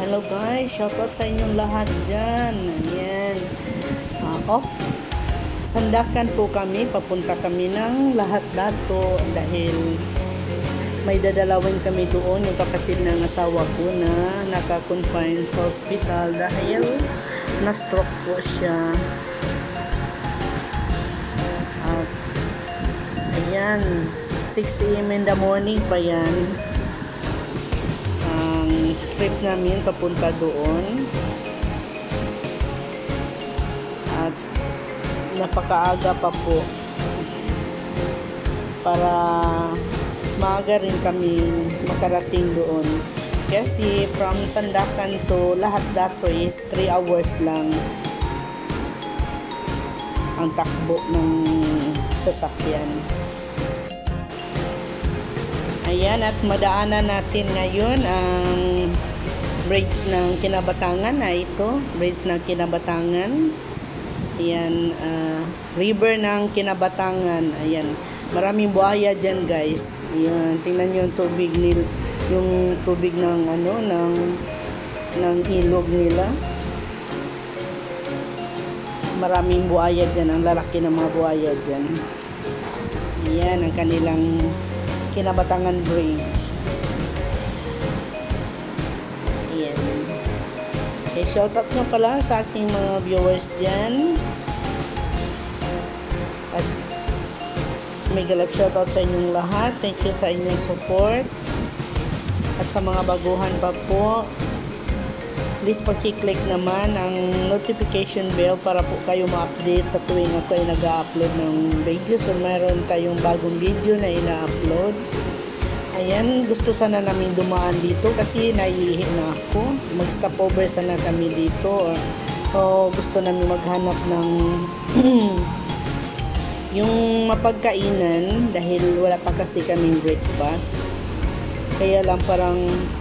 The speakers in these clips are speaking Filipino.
Hello guys, shoutout sa inyong lahat dyan. Ayan. Sandakan po kami, papunta kami ng Lahad Datu dahil may dadalawin kami doon, yung kapatid ng asawa ko na naka-confine sa hospital dahil na-stroke po siya. At ayan, 6 AM in the morning pa yan. Ang trip namin papunta doon. At napakaaga pa po para maaga rin kami makarating doon. Kasi from Sandakan to Lahad Datu is 3 hours lang ang takbo ng sasakyan. Ayan, at madaanan natin ngayon ang bridge ng Kinabatangan na ito. Bridge ng Kinabatangan. Ayan, river ng Kinabatangan. Ayan, maraming buhaya dyan guys. Ayan, tingnan nyo yung tubig yung tubig ng ng ilog nila. Maraming buhaya dyan, ang lalaki ng mga buhaya dyan. Ayan ang kanilang Kinabatangan Bridge. Ayan. Okay, shoutout nyo pala sa aking mga viewers dyan. At may galap shoutout sa inyong lahat. Thank you sa inyong support. At sa mga baguhan pa po, please pag-click naman ang notification bell para po kayo ma-update sa tuwing ako ay nag-upload ng videos o mayroon tayong bagong video na ina-upload. Ayan, gusto sana namin dumaan dito kasi naiihi na ako. Mag-stop over sana kami dito. O gusto namin maghanap ng yung mapagkainan dahil wala pa kasi kaming breakfast. Kaya lang parang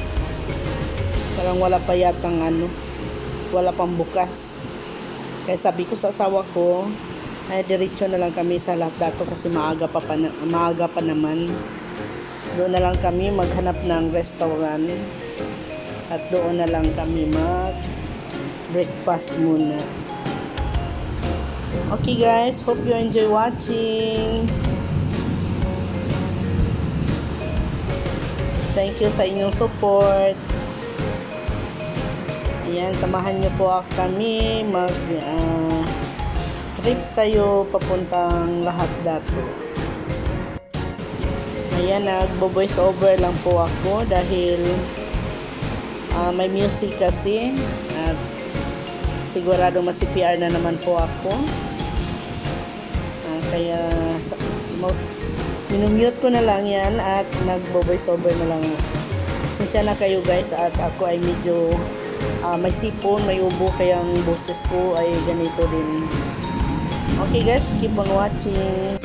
wala pa yatang wala pang bukas. Kaya sabi ko sa asawa ko ay diretso na lang kami sa Lahad Datu kasi maaga pa naman. Doon na lang kami maghanap ng restaurant at doon na lang kami mag breakfast muna. Okay guys, hope you enjoy watching. Thank you sa inyong support. Ayan, samahan nyo po kami trip tayo papuntang Lahad Datu. Ayan, nagbo-voice over lang po ako dahil may music kasi at sigurado ma-CPR na naman po ako. Kaya minumute ko na lang yan at nagbo-voice over na lang ako. Sinsya na kayo guys at ako ay medyo may sipon, may ubo, kaya ang boses ko ay ganito din. Okay guys, keep on watching.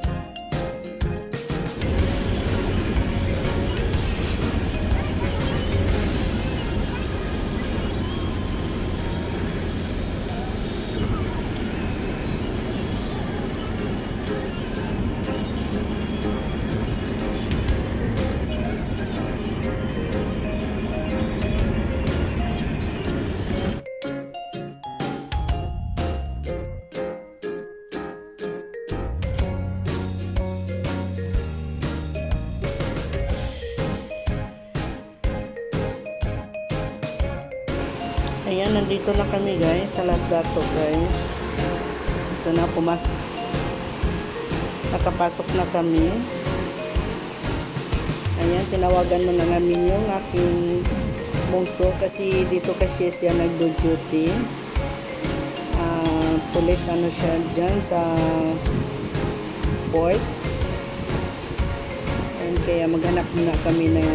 Ayan, nandito na kami guys sa Lahad Datu guys. Ito na, nakapasok na kami. Ayan, tinawagan mo na namin yung aking bungso kasi dito kasi siya nag-duty. Police siya dyan sa port. And kaya maghanap na kami ng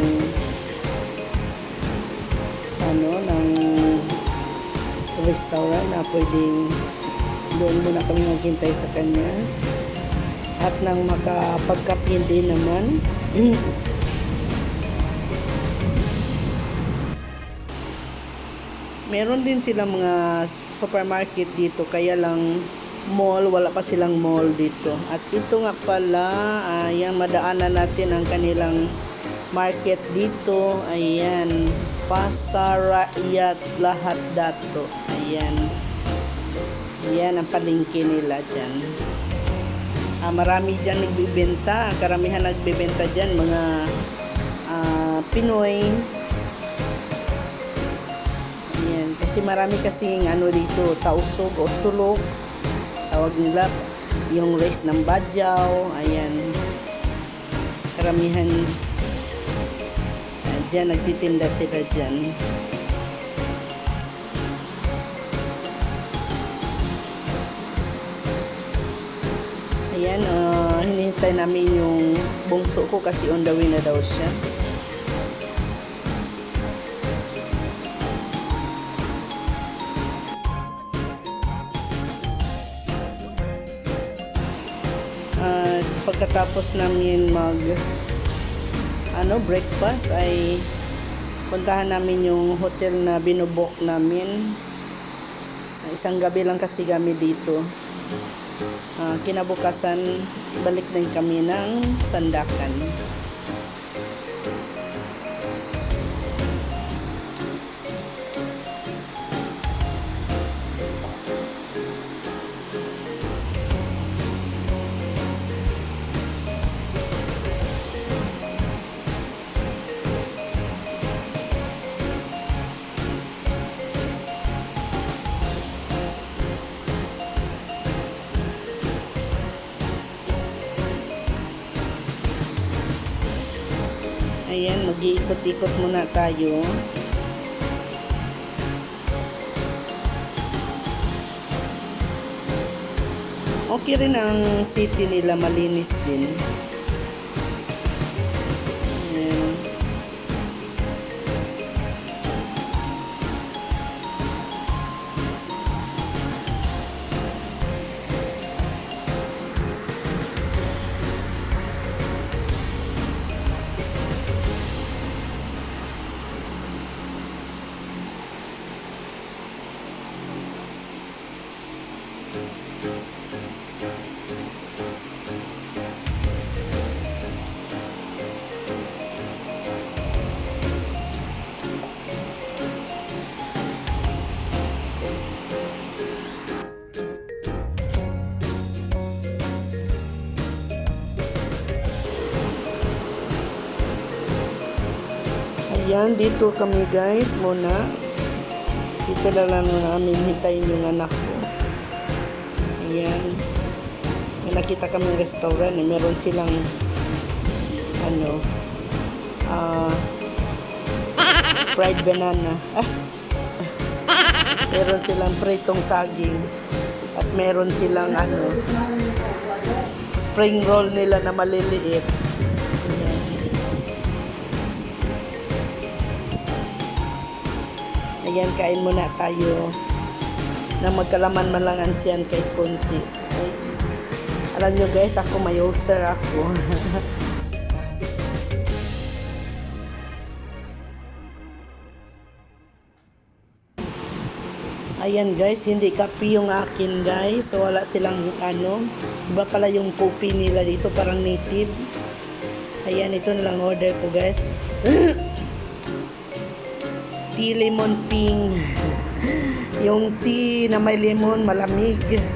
ng restaurant na pwedeng doon muna kami maghintay sa kanya at nang makapagkape din naman. Meron din silang mga supermarket dito, kaya lang mall, wala pa silang mall dito. At ito nga pala, ayan, madaanan natin ang kanilang market dito. Ayan. Pasarayat Lahad Datu. Ayan. Ayan ang palengke nila dyan. Marami dyan nagbibenta. Karamihan nagbibenta dyan mga Pinoy. Ayan. Kasi marami kasing ano dito, tausog o sulok. Tawag nila yung rice ng badyaw. Ayan. Karamihan dyan, nagtitinda sila dyan. Ayan, hinihintay namin yung bungso ko kasi on the way na daw siya. Pagkatapos namin breakfast ay puntahan namin yung hotel na binubok namin. Isang gabi lang kasi kami dito. Kinabukasan balik din kami ng Sandakan. Ayan, mag-iikot-ikot muna tayo. Okay rin ang city nila, malinis din. Ayan. Ayan, dito kami guys muna. Dito na lang namin hintayin yung anak ko. Ayan. May nakita kami restaurant. Meron silang fried banana. Meron silang pritong saging. At meron silang spring roll nila na maliliit. Ayan, kain muna tayo na magkalaman man lang ang tiyan kahit konti. Okay. Alam nyo guys, ako may ulcer ako. Ayan guys, hindi kape yung akin guys. So, wala silang iba pala yung kopi nila dito, parang native. Ayan, ito na lang order ko guys. Tea lemon pink. Yung tea na may lemon, malamig.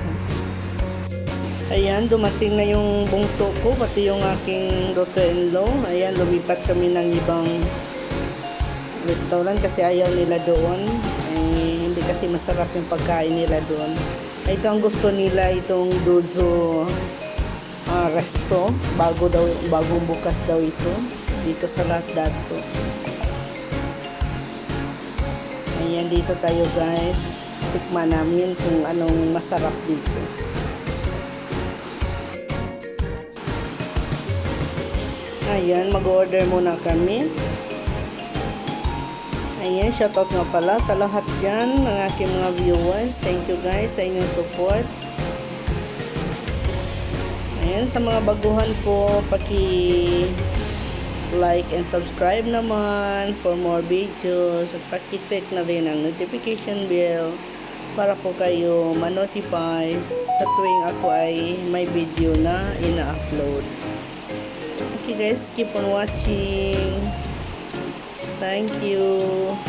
Ayan, dumating na yung bungso ko, pati yung aking daughter-in-law. Ayan, lumipat kami ng ibang restaurant kasi ayaw nila doon. Hindi kasi masarap yung pagkain nila doon. Ito ang gusto nila, itong Dozo resto. Bagong bukas daw ito. Dito sa Lahad Datu. Ayan, dito tayo guys. Tikman namin kung anong masarap dito. Ayan, mag-order muna kami. Ayan, shoutout nga pala sa lahat dyan ng aking mga viewers. Thank you guys sa inyong support. Ayan, sa mga baguhan po, like and subscribe naman for more videos at paki-click na rin ang notification bell para po kayo ma-notify sa tuwing ako ay may video na ina-upload. Okay guys, keep on watching. Thank you.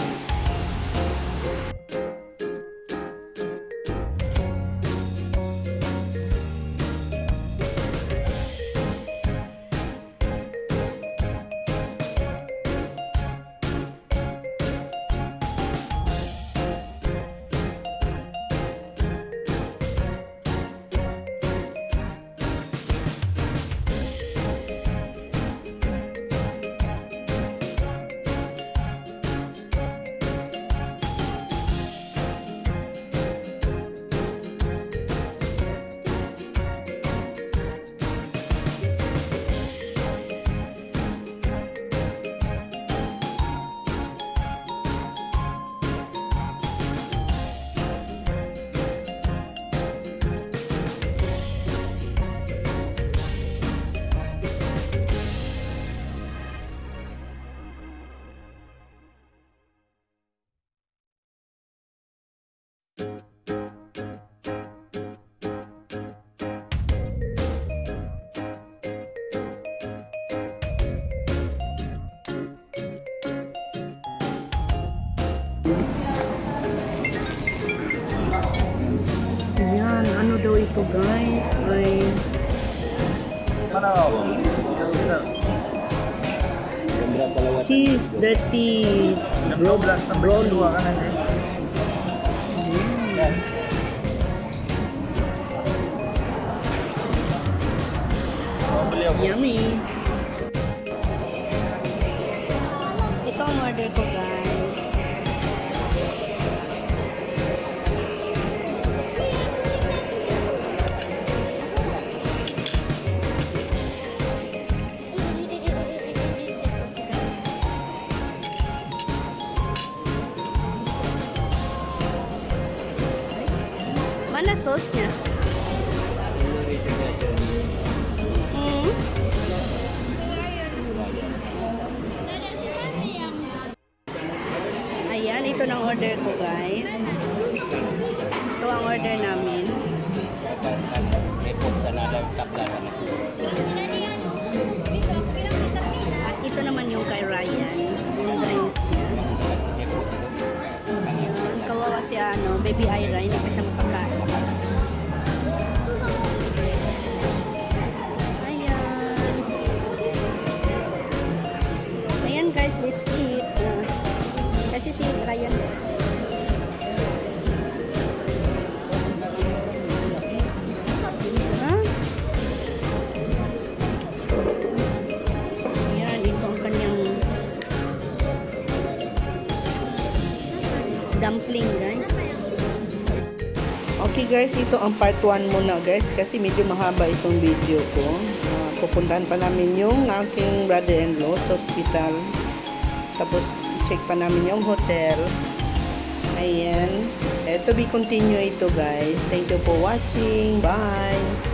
Ayan, ano daw ito guys? Ay cheese, dirty broly. Yummy. Ito ang order ko guys. Mana sosnya? Ayan, ito ng order ko guys. Ito ang order namin. At ito naman yung kay Ryan. Yung drinks niya. Kawawa si Baby Ira, hindi pa siya mapakain. Ayan guys, let's eat. Kasi si Ryan. Ayan, ito ang kanyang dumpling guys. Okay guys, ito ang part 1 muna guys kasi medyo mahaba itong video ko. Pupuntahan pa namin yung aking brother-in-law sa hospital. Tapos check pa namin yung hotel. Ayan. To be continue ito guys. Thank you for watching. Bye!